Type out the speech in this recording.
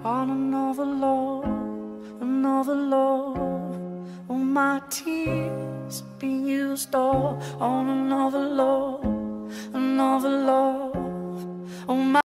on another love, another love. All my tears being used all on another love.